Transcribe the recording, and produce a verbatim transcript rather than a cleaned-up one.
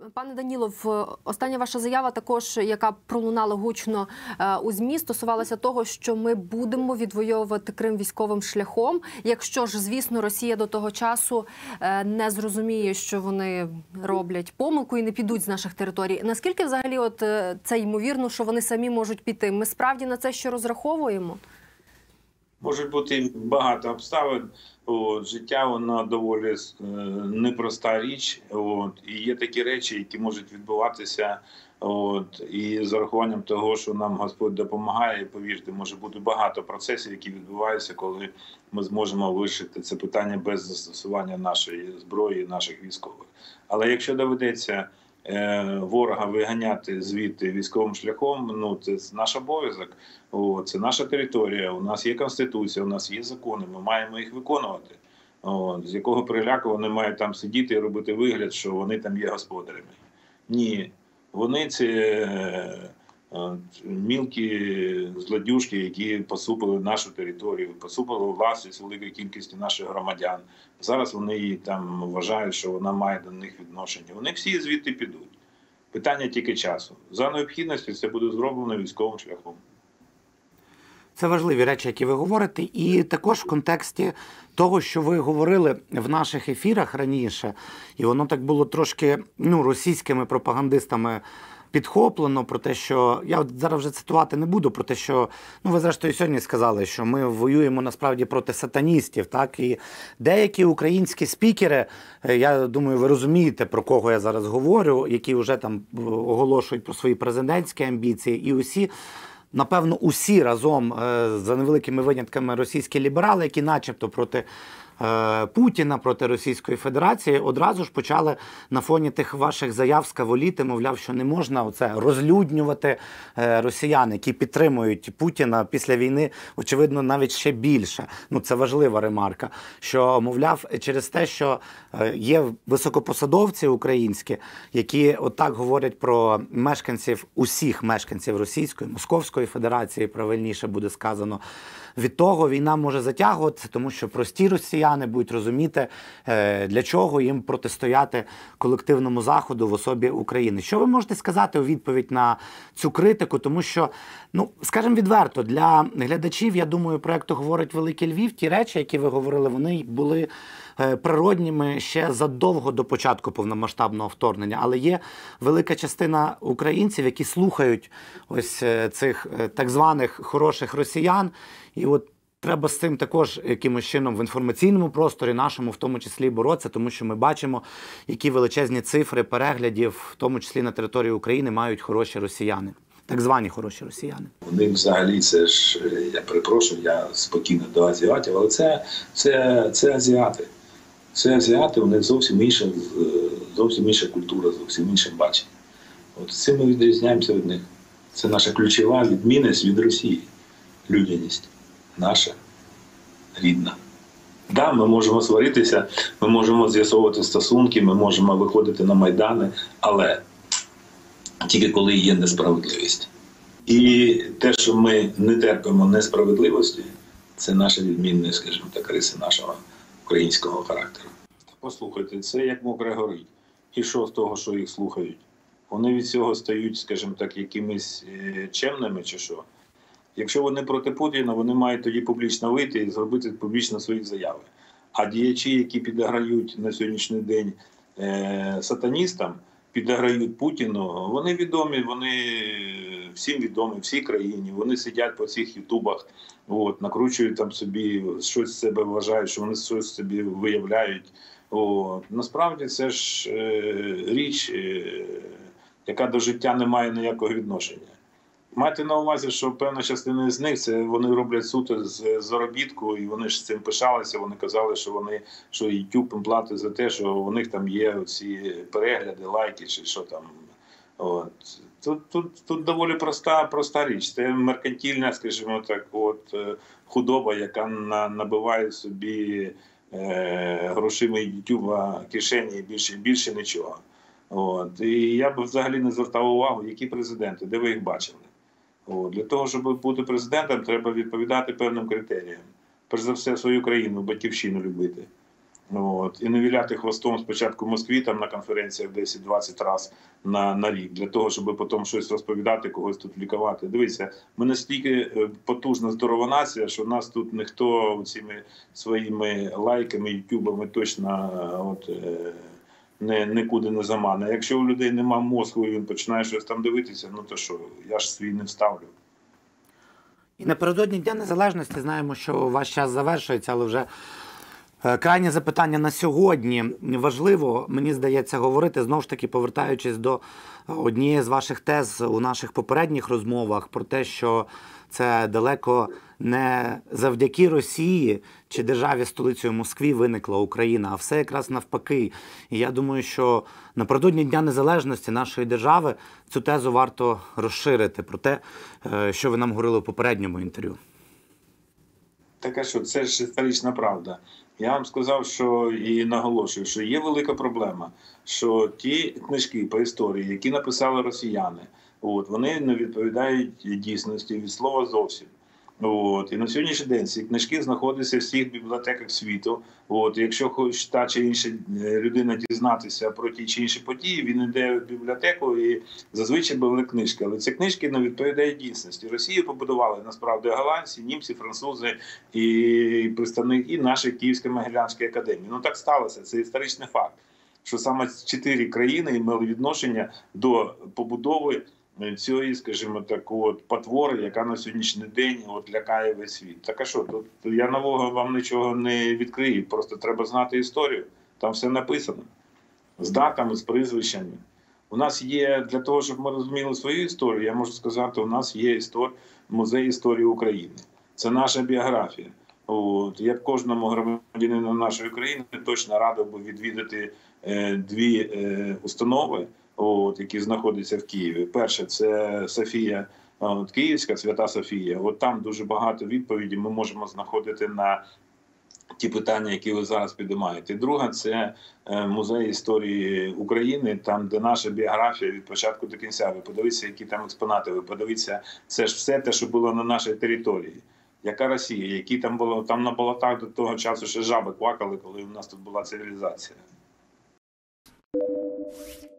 Пане Данілов, остання ваша заява також, яка пролунала гучно у ЗМІ, стосувалася того, що ми будемо відвоювати Крим військовим шляхом. Якщо ж, звісно, Росія до того часу не зрозуміє, що вони роблять помилку і не підуть з наших територій. Наскільки взагалі от це ймовірно, що вони самі можуть піти? Ми справді на це ще розраховуємо? Може бути багато обставин. От, життя, воно доволі непроста річ. От, і є такі речі, які можуть відбуватися. От, і з урахуванням того, що нам Господь допомагає, повірте, може бути багато процесів, які відбуваються, коли ми зможемо вирішити це питання без застосування нашої зброї, наших військових. Але якщо доведеться ворога виганяти звідти військовим шляхом, ну це наш обов'язок, це наша територія, у нас є Конституція, у нас є закони, ми маємо їх виконувати. От, з якого приляку вони мають там сидіти і робити вигляд, що вони там є господарями. Ні, вони це мілкі злодюжки, які посупили нашу територію, посупили власність великої кількості наших громадян. Зараз вони там вважають, що вона має до них відношення. Вони всі звідти підуть. Питання тільки часу. За необхідністю це буде зроблено військовим шляхом. Це важливі речі, які ви говорите. І також в контексті того, що ви говорили в наших ефірах раніше, і воно так було трошки ну, російськими пропагандистами підхоплено, про те, що, я от зараз вже цитувати не буду, про те, що, ну ви зрештою сьогодні сказали, що ми воюємо насправді проти сатаністів, так, і деякі українські спікери, я думаю, ви розумієте, про кого я зараз говорю, які вже там оголошують про свої президентські амбіції, і усі, напевно, усі разом, за невеликими винятками, російські ліберали, які начебто проти Путіна, проти Російської Федерації, одразу ж почали на фоні тих ваших заяв скаволіти, мовляв, що не можна оце розлюднювати росіян, які підтримують Путіна після війни, очевидно, навіть ще більше. Ну, це важлива ремарка, що, мовляв, через те, що є високопосадовці українські, які отак говорять про мешканців, усіх мешканців Російської, Московської Федерації, правильніше буде сказано, від того війна може затягуватися, тому що прості росіяни будуть розуміти, для чого їм протистояти колективному Заходу в особі України. Що ви можете сказати у відповідь на цю критику? Тому що, ну, скажімо відверто, для глядачів, я думаю, проєкту «Говорить Великий Львів», ті речі, які ви говорили, вони були природніми ще задовго до початку повномасштабного вторгнення. Але є велика частина українців, які слухають ось цих так званих хороших росіян. І от треба з цим також якимось чином в інформаційному просторі нашому в тому числі боротися, тому що ми бачимо, які величезні цифри переглядів, в тому числі на території України, мають хороші росіяни. Так звані хороші росіяни. Вони взагалі, це ж, я перепрошую, я спокійно до азіатів, але це, це, це азіати. Це азіати, у них зовсім інша, зовсім інша культура, зовсім інше бачення. От цим ми відрізняємося від них. Це наша ключова відмінність від Росії. Людяність. Наша. Рідна. Так, да, ми можемо сваритися, ми можемо з'ясовувати стосунки, ми можемо виходити на майдани, але тільки коли є несправедливість. І те, що ми не терпимо несправедливості, це наша відмінність, скажімо так, риси нашого українського характеру. Послухайте, це як мокре горить. І що з того, що їх слухають? Вони від цього стають, скажімо так, якимись чемними чи що? Якщо вони проти Путіна, вони мають тоді публічно вийти і зробити публічно свої заяви. А діячі, які підіграють на сьогоднішній день е сатаністам, підіграють Путіну, вони відомі, вони всім відомі, всій країні. Вони сидять по цих ютубах, от, накручують там собі, щось з себе вважають, що вони щось собі виявляють. От. Насправді це ж е річ, е яка до життя не має ніякого відношення. Майте на увазі, що певна частина з них, це вони роблять суто з заробітку, і вони ж цим пишалися, вони казали, що вони, що YouTube їм платить за те, що у них там є ці перегляди, лайки, чи що там. От. Тут, тут, тут доволі проста, проста річ. Це меркантильна, скажімо так, от, худоба, яка на, набиває собі е, грошима YouTube кишені і більше, більше нічого. От. І я б взагалі не звертав увагу, які президенти, де ви їх бачили. От. Для того, щоб бути президентом, треба відповідати певним критеріям. Перш за все, свою країну, батьківщину любити. От, і не віляти хвостом спочатку в Москві там на конференціях десять-двадцять разів на, на рік, для того, щоб потім щось розповідати, когось тут лікувати. Дивіться, ми настільки потужна, здорова нація, що нас тут ніхто цими своїми лайками, ютубами точно от, не, нікуди не замане. Якщо у людей нема мозку і він починає щось там дивитися, ну то що, я ж свій не вставлю. І напередодні Дня Незалежності знаємо, що ваш час завершується, але вже крайнє запитання на сьогодні. Важливо, мені здається, говорити, знову ж таки, повертаючись до однієї з ваших тез у наших попередніх розмовах про те, що це далеко не завдяки Росії чи державі столицею Москві виникла Україна, а все якраз навпаки. І я думаю, що напередодні Дня Незалежності нашої держави цю тезу варто розширити про те, що ви нам говорили у попередньому інтерв'ю. Таке, що це ж історична правда. Я вам сказав, що і наголошую, що є велика проблема, що ті книжки по історії, які написали росіяни, от, вони не відповідають дійсності від слова зовсім. От, і на сьогоднішній день ці книжки знаходяться в всіх бібліотеках світу. От, якщо хоч та чи інша людина дізнатися про ті чи інші події, він йде в бібліотеку і зазвичай були книжки. Але ці книжки не відповідають дійсності. Росію побудували насправді голландці, німці, французи і представники нашої Київсько-Могилянської академії. Ну так сталося, це історичний факт, що саме чотири країни мали відношення до побудови цієї, скажімо так, от потвори, яка на сьогоднішній день от лякає весь світ. Так а що, тут я нового вам нічого не відкрию, просто треба знати історію. Там все написано. З датами, з прізвищами. У нас є, для того, щоб ми розуміли свою історію, я можу сказати, у нас є істор... музей історії України. Це наша біографія. От, я б кожному громадянину нашої країни точно радив би відвідати е, дві е, установи, от, які знаходяться в Києві. Перше – це Софія от, Київська, Свята Софія. От там дуже багато відповідей ми можемо знаходити на ті питання, які ви зараз підіймаєте. Друга – це музей історії України, там, де наша біографія від початку до кінця. Ви подивіться, які там експонати, ви подивіться, це ж все те, що було на нашій території. Яка Росія, які там було, там на болотах до того часу ще жаби квакали, коли у нас тут була цивілізація.